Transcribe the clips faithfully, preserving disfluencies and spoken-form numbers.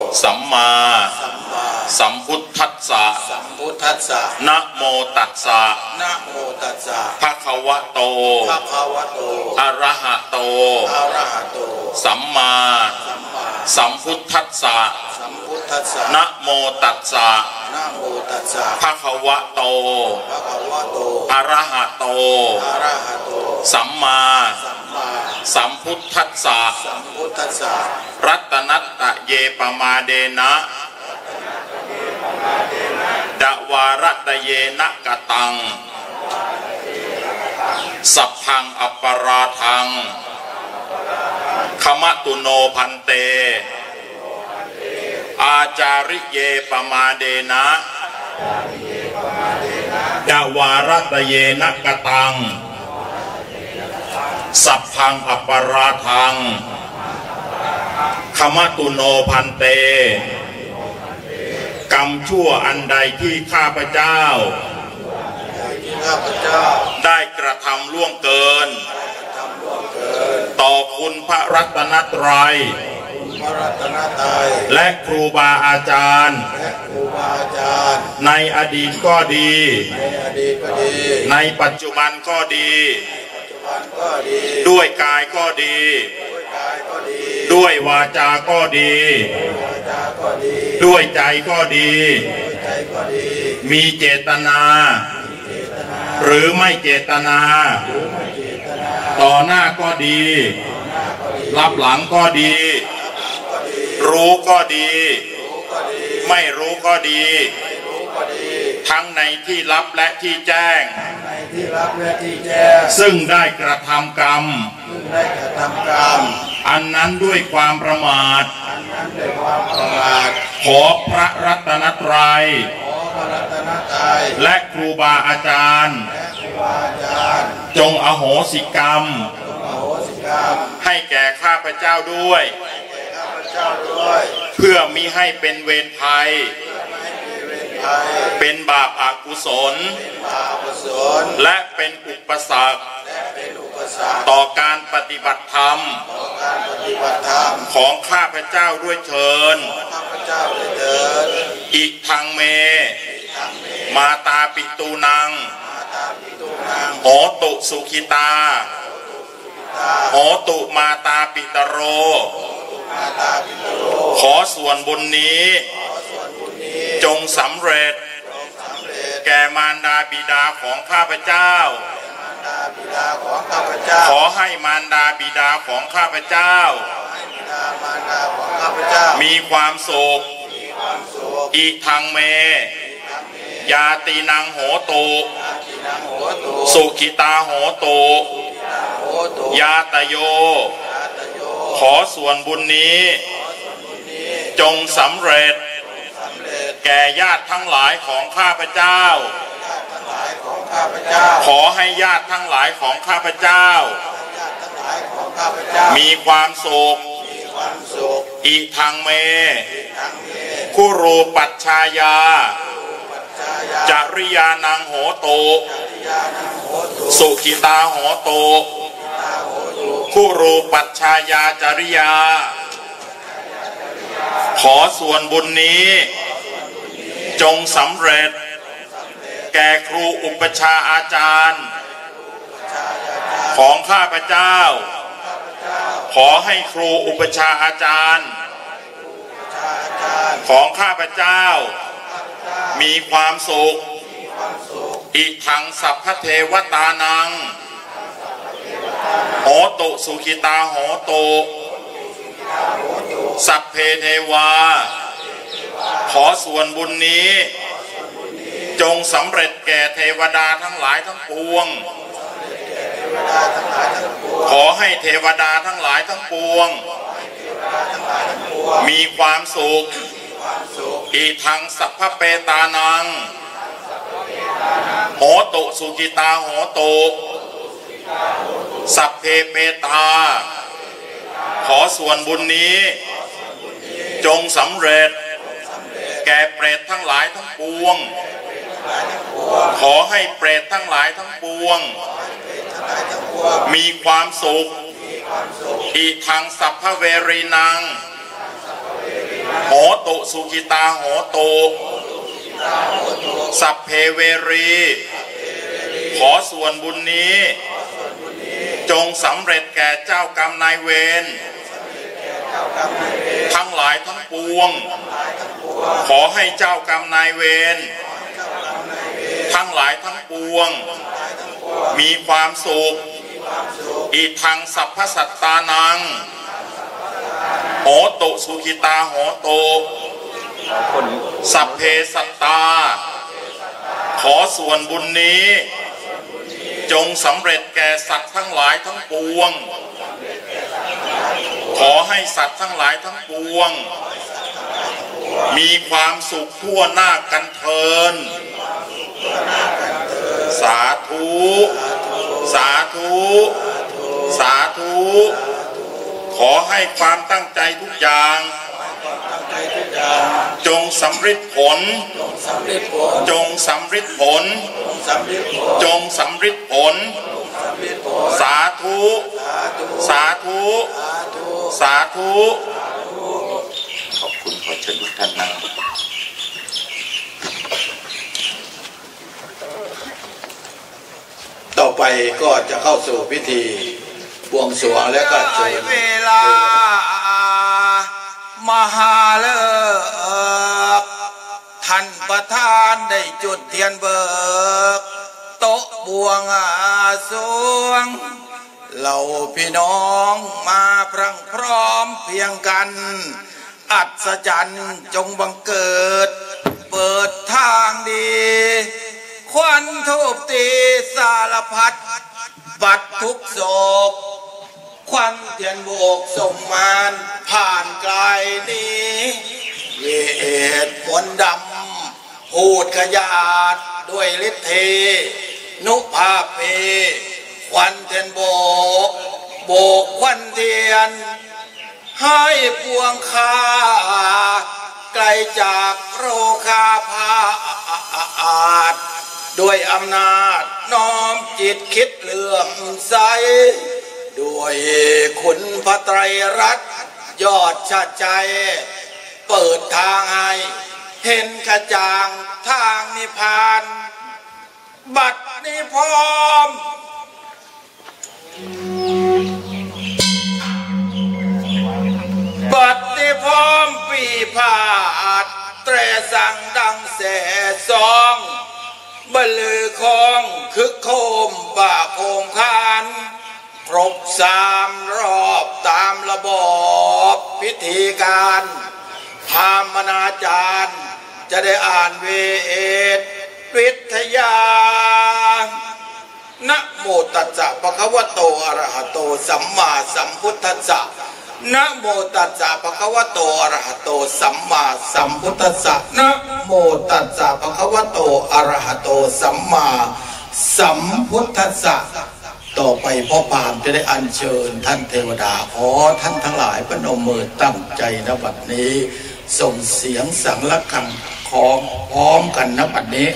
สัมมาสัมพุทธัสสะนะโมตัสสะภะคะวะโตอะระหะโตสัมมาสัมพุทธัสสะนะโมตัสสะภะคะวะโตอะระหะโตสัมมาสัมพุทธัสสะรัตนัตตะเยปมาเดนะดวารตะเยนะกตังสัพพังอัปปราทังขมตุโนพันเตอาจาริเยปมาเดนะดวารตะเยนะกตังสัพพังอัปปราทังขมตุโนพันเตกรรมชั่วอันใดที่ข้าพเจ้าได้กระทำล่วงเกินต่อคุณพระรัตนตรัยและครูบาอาจารย์ในอดีตก็ดีในปัจจุบันก็ดีด้วยกายก็ดีด้วยวาจาก็ดีด้วยใจก็ดีมีเจตนาหรือไม่เจตนาต่อหน้าก็ดีรับหลังก็ดีรู้ก็ดีไม่รู้ก็ดีทั้งในที่ลับและที่แจ้งซึ่งได้กระทำกรรมอันนั้นด้วยความประมาทขอพระรัตนตรัยและครูบาอาจารย์จงอโหสิกรรมให้แก่ข้าพเจ้าด้วยเพื่อมิให้เป็นเวรภัยเป็นบาปอกุศลและเป็นอุปสรรคต่อการปฏิบัติธรรมของข้าพเจ้าด้วยเถิดอิทังเมมาตาปิตูนังโหตุสุขิตาโหตุมาตาปิตโรขอส่วนบุญนี้จงสำเร็จแก่มารดาบิดาของข้าพเจ้าขอให้มารดาบิดาของข้าพเจ้ามีความสุขอิทังเมยาตินังโหตุสุขิตาโหตุยาตโยขอส่วนบุญนี้จงสำเร็จแก่ญาติทั้งหลายของข้าพเจ้าขอให้ญาติทั้งหลายของข้าพเจ้ามีความสุขอิทังเมคุรูปัชชายาจริยานังโหตุสุขิตาโหตุคุรูปัชชายาจริยาขอส่วนบุญนี้จงสำเร็จแก่ครูอุปชาอาจารย์ของข้าพเจ้าขอให้ครูอุปชาอาจารย์ของข้าพเจ้ามีความสุขอิทังสัพพเทวตานังโหตุสุขิตาโหตุสัพเพเทวาขอส่วนบุญนี้จงสำเร็จแก่เทวดาทั้งหลายทั้งปวงขอให้เทวดาทั้งหลายทั้งปวงมีความสุขอิทังสัพพเปตานังโหตุสุขิตาโหตุสัพเพเปตาขอส่วนบุญนี้จงสำเร็จแก่เปรตทั้งหลายทั้งปวงขอให้เปรตทั้งหลายทั้งปวงมีความสุขอิทังสัพพเวรีนังโหตุสุขิตาโหตุสัพเพเวรีขอส่วนบุญนี้จงสำเร็จแก่เจ้ากรรมนายเวรทั้งหลายทั้งปวงขอให้เจ้ากรรมนายเวรทั้งหลายทั้งปวงมีความสุขอีกทางสัพพสัตตานังโหตุสุขิตาโหตุสัพเพสัตตาขอส่วนบุญนี้จงสำเร็จแก่สัตว์ทั้งหลายทั้งปวงขอให้สัตว์ทั้งหลายทั้งปวงมีความสุขทั่วหน้ากันเทินสาธุสาธุสาธุขอให้ความตั้งใจทุกอย่างจงสำเร็จผลจงสำเร็จผลจงสำเร็จผลสาธุสาธุสาธุขอบคุณขอเชิญทุกท่านนั่งต่อไปก็จะเข้าสู่พิธีบวงสรวงและก็เชิญเวลามหาเลิกท่านประธานได้จุดเทียนเบิกโต๊ะบวงสรวงเหล่าพี่น้องมาพรั่งพร้อมเพียงกันอัศจรรย์จงบังเกิดเปิดทางดีควันทูปตีสารพัดบัดทุกโศกควันเทียนโบกสมมานผ่านไกลนี้เวทฝนดำพูดขยาดด้วยฤทธิ์เทนุภาเพควันเทียนโบกโบกควันเทียนให้ปวงคาไกลจากโรคาพาอาจด้วยอำนาจน้อมจิตคิดเลื่อมใสด้วยคุณพระไตรรัตน์ยอดชาติใจเปิดทางให้เห็นกระจ่างทางนิพพานบัดนี้พร้อมบัดนี้พร้อมปีพาดแตรสั่งดังแสซองบรรลือคองคึกโคมป่าโคมคานครบสามรอบตามระบอบพิธีการพามนาจารย์จะได้อ่านเวทวิทยานะโมตัสสะภะคะวะโตอะระหะโตสัมมาสัมพุทธัสสะนะโมตัสสะภะคะวะโตอะระหะโตสัมมาสัมพุทธัสสะนะโมตัสสะภะคะวะโตอะระหะโตสัมมาสัมพุทธัสสะต่อไปพ่อพามจะได้อัญเชิญท่านเทวดาขอท่านทั้งหลายประนมมือตั้งใจณบัดนี้ส่งเสียงสังฆังของพร้อมกันณบัดนี้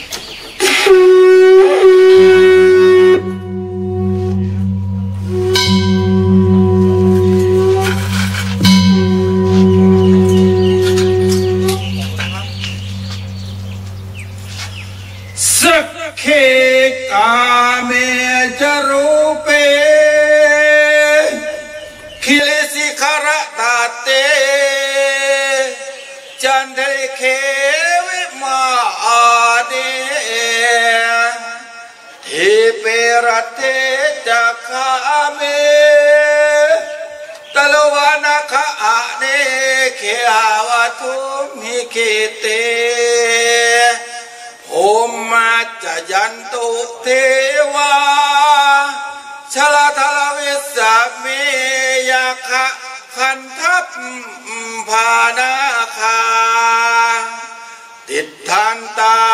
สักเคกาเมจรูเปคิเลสิคารตาเตจันเทเควิมาเดทิเปรเตจักขาเมตลวานาคาเนเขอาวทุมิเคเตโอมาจยันตุเทวาชลทลวิสาเมยาคะขันทัพพานาคาติดทานตา